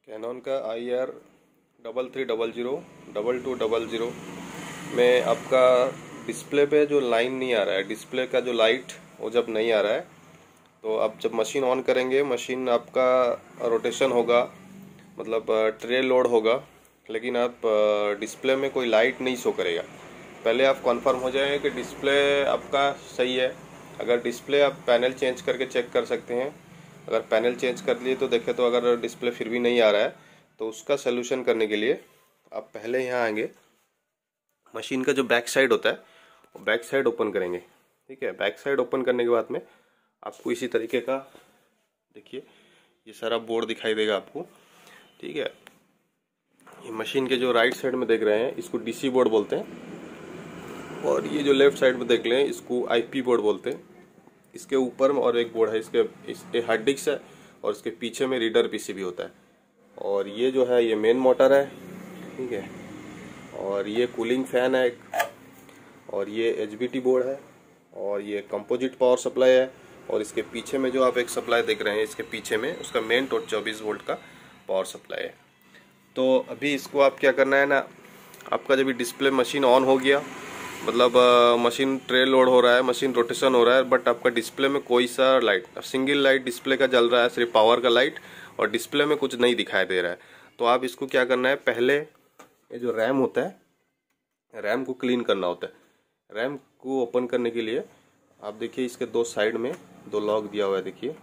Cannon का IR3300 में आपका डिस्प्ले पे जो लाइन नहीं आ रहा है, डिस्प्ले का जो लाइट वो जब नहीं आ रहा है तो आप जब मशीन ऑन करेंगे, मशीन आपका रोटेशन होगा, मतलब ट्रे लोड होगा, लेकिन आप डिस्प्ले में कोई लाइट नहीं शो करेगा। पहले आप कंफर्म हो जाएं कि डिस्प्ले आपका सही है। अगर डिस्प्ले आप पैनल चेंज करके चेक कर सकते हैं। अगर पैनल चेंज कर लिए तो देखें, तो अगर डिस्प्ले फिर भी नहीं आ रहा है तो उसका सलूशन करने के लिए आप पहले यहाँ आएंगे, मशीन का जो बैक साइड होता है वो बैक साइड ओपन करेंगे। ठीक है, बैक साइड ओपन करने के बाद में आपको इसी तरीके का देखिए ये सारा बोर्ड दिखाई देगा आपको। ठीक है, ये मशीन के जो राइट साइड में देख रहे हैं इसको डीसी बोर्ड बोलते हैं, और ये जो लेफ्ट साइड में देख रहे हैं इसको आईपी बोर्ड बोलते हैं। इसके ऊपर में और एक बोर्ड है, इसके हार्ड डिस्क है, और इसके पीछे में रीडर पीसीबी होता है। और ये जो है ये मेन मोटर है। ठीक है, और ये कूलिंग फैन है एक, और ये एचबीटी बोर्ड है, और ये कंपोजिट पावर सप्लाई है। और इसके पीछे में जो आप एक सप्लाई देख रहे हैं, इसके पीछे में उसका मेन 24 वोल्ट का पावर सप्लाई है। तो अभी इसको आप क्या करना है ना, आपका जब डिस्प्ले मशीन ऑन हो गया, मतलब मशीन ट्रे लोड हो रहा है, मशीन रोटेशन हो रहा है, बट आपका डिस्प्ले में कोई सा लाइट, सिंगल लाइट डिस्प्ले का जल रहा है, सिर्फ पावर का लाइट, और डिस्प्ले में कुछ नहीं दिखाई दे रहा है। तो आप इसको क्या करना है, पहले ये जो रैम होता है, रैम को क्लीन करना होता है। रैम को ओपन करने के लिए आप देखिए इसके दो साइड में दो लॉक दिया हुआ है, देखिए।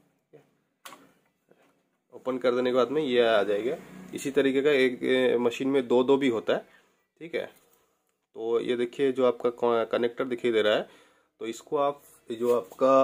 ओपन कर देने के बाद में ये आ जाएगा। इसी तरीके का एक मशीन में दो भी होता है। ठीक है, तो ये देखिए जो आपका कनेक्टर दिखाई दे रहा है, तो इसको आप जो आपका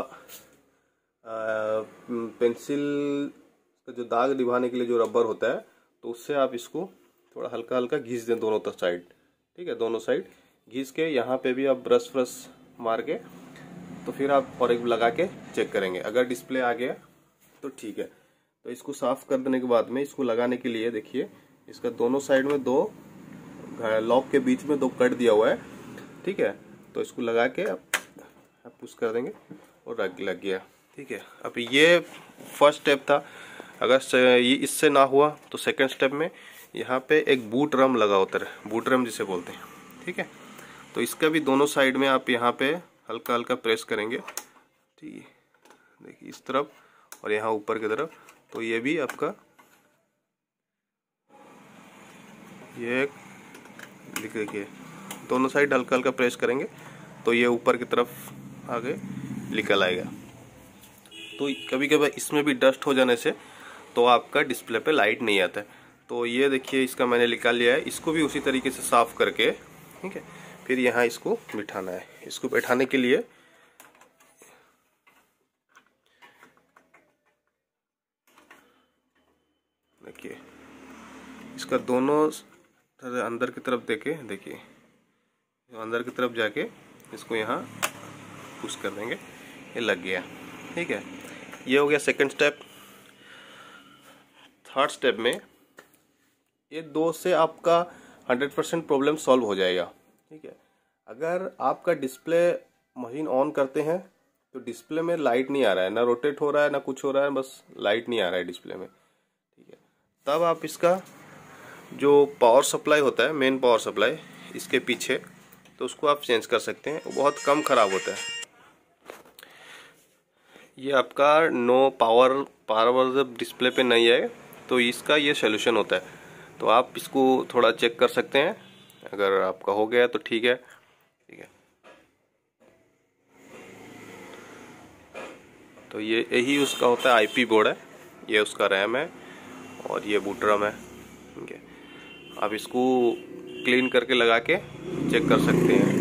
पेंसिल का जो दाग निभाने के लिए जो रबर होता है, तो उससे आप इसको थोड़ा हल्का हल्का घिस दें दोनों तरफ साइड। ठीक है, दोनों साइड घिस के यहाँ पे भी आप ब्रश मार के, तो फिर आप और एक लगा के चेक करेंगे। अगर डिस्प्ले आ गया तो ठीक है। तो इसको साफ कर देने के बाद में इसको लगाने के लिए देखिए इसका दोनों साइड में दो लॉक के बीच में दो कट दिया हुआ है। ठीक है, तो इसको लगा के आप पुश कर देंगे और लग गया। ठीक है, अब ये फर्स्ट स्टेप था। अगर ये इससे ना हुआ तो सेकंड स्टेप में यहाँ पे एक बूट ड्रम लगा होता है, बूट ड्रम जिसे बोलते हैं। ठीक है, तो इसका भी दोनों साइड में आप यहाँ पे हल्का हल्का प्रेस करेंगे। ठीक है, देखिए इस तरफ और यहाँ ऊपर की तरफ। तो ये भी आपका ये देखिए दोनों साइड हल्का हल्का प्रेस करेंगे तो ये ऊपर की तरफ आगे निकल आएगा। तो कभी कभी इसमें भी डस्ट हो जाने से तो आपका डिस्प्ले पे लाइट नहीं आता है। तो ये देखिए इसका मैंने निकाल लिया है। इसको भी उसी तरीके से साफ करके, ठीक है, फिर यहाँ इसको बिठाना है। इसको बैठाने के लिए देखिए इसका दोनों अंदर की तरफ देखिए अंदर की तरफ जाके इसको यहाँ पुश कर देंगे, ये लग गया। ठीक है, ये हो गया सेकंड स्टेप। थर्ड स्टेप में ये दो से आपका 100% प्रॉब्लम सॉल्व हो जाएगा। ठीक है, अगर आपका डिस्प्ले मशीन ऑन करते हैं तो डिस्प्ले में लाइट नहीं आ रहा है, ना रोटेट हो रहा है ना कुछ हो रहा है, बस लाइट नहीं आ रहा है डिस्प्ले में। ठीक है, तब आप इसका जो पावर सप्लाई होता है, मेन पावर सप्लाई इसके पीछे, तो उसको आप चेंज कर सकते हैं। वो बहुत कम खराब होता है। ये आपका नो पावर जब डिस्प्ले पे नहीं है तो इसका ये सोल्यूशन होता है। तो आप इसको थोड़ा चेक कर सकते हैं। अगर आपका हो गया तो ठीक है। ठीक है, तो ये यही उसका होता है, आईपी बोर्ड है, ये उसका रैम है और ये बूट ड्रम है। ठीक है, आप इसको क्लीन करके लगा के चेक कर सकते हैं।